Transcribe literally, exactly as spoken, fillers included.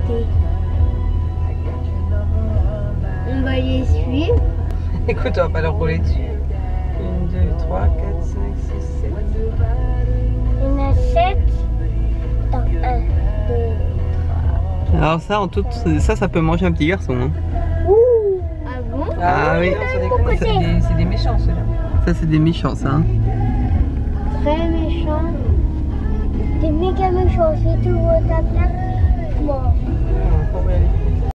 côté. On va les suivre. Écoute, on va pas leur rouler dessus. un, deux, trois, quatre, cinq, six, sept. Il y en a sept. Attends, un, deux, trois. Alors ça, en tout, ça, ça peut manger un petit garçon. Hein. Ouh. Ah bon? Ah oui. Non, ça déconne, c'est des, c'est des méchants ceux-là. Ça, c'est des méchants, ça. Hein. Très méchant. Des méga méchants. Si tu vois ta plaque, mort. On va pas y aller.